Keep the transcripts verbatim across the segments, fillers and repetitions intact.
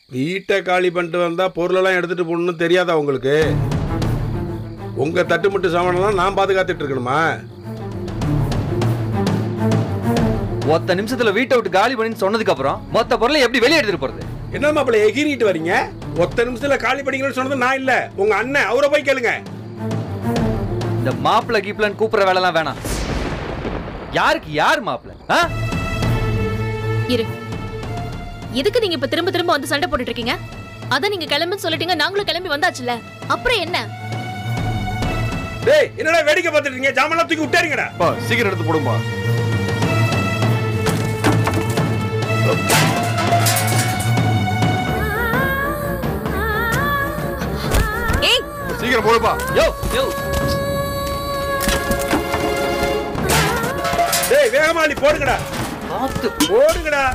வீட்டை காலி பண்ணிட்டு வந்தா பொருளெல்லாம் எடுத்துட்டு போகணும்னு தெரியாதா உங்களுக்கு? உங்க தட்டுமுட்டு சாமானெல்லாம் நான் பாதுகாத்துட்டு இருக்கணுமா? ஒத்த நிமிஷத்துல வீட்டை விட்டு காலி பண்ணி சொன்னதுக்கு அப்புறம் மொத்த பொருளை எப்படி வெளியே எடுத்துட்டு போறது? என்ன மாப்பிள்ள எகிரிட்டு வரீங்க? ஒத்த நிமிஷத்துல காலி பண்ணிக்கணும்னு சொன்னது நான் இல்ல, உங்க அண்ணன். அவரை போய் கேளுங்க. இந்த மாப்பிள்ள கீப்லன்னு கூப்பிடுற வேலை எல்லாம் வேணாம். யாருக்கு யார் மாப்பிள்ள? இரு, எதுக்கு நீங்க இப்ப திரும்ப திரும்ப வந்து சண்டை போட்டுட்டு இருக்கீங்க? அத நீங்க கிளம்புன்னு சொல்லிட்டீங்க, நாங்களும் கிளம்பி வந்தாச்சுல, அப்புறம் என்ன? டேய், என்னடா வேடிக்கை பார்த்துட்டு இருக்கீங்க? ஜாமான் தூக்கி விட்டாருங்கடா. பா சீக்கிரம் எடுத்து போடுமா. ஏய், சீக்கிரம் போடுப்பா. யோ யோ, டேய் வேகமா நீ போடுங்கடா. பாத்து போடுங்கடா.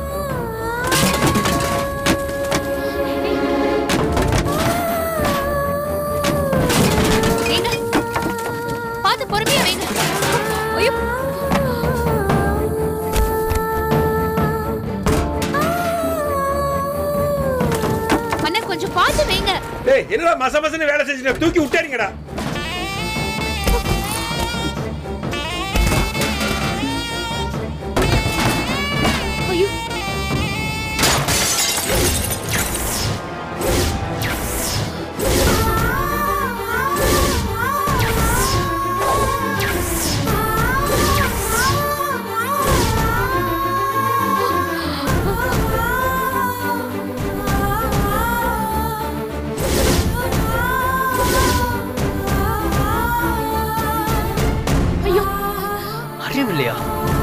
ஏங்க, பாத்து பொறுமையா வைங்க. ஐயோ, அண்ணா கொஞ்சம் பாத்து வைங்க. டேய் என்னடா மச மசன்னு வேலை செஞ்சுட்டு தூக்கி விட்டாருங்கடா. ஐயோ, ஐயோ, அறிவில்லையா?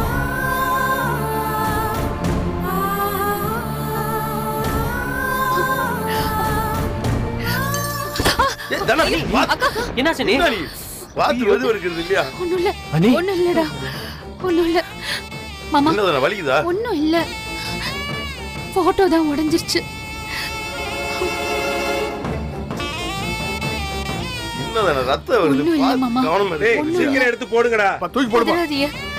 என்ன சனி? பாத்து வந்து இருக்குது இல்லையா? ஒண்ணும் இல்ல, ஒண்ணும் இல்லடா, ஒண்ணும் இல்ல மாமா. என்னடா வலிக்குதா? ஒண்ணும் இல்ல, போட்டோ தான் உடைஞ்சிருச்சு. என்னடா ரத்தம் வருது? ஒண்ணும் இல்ல மாமா. டேய் சீக்கிரம் எடுத்து போடுங்கடா. தூக்கி போடுமா. பதறாதீங்க.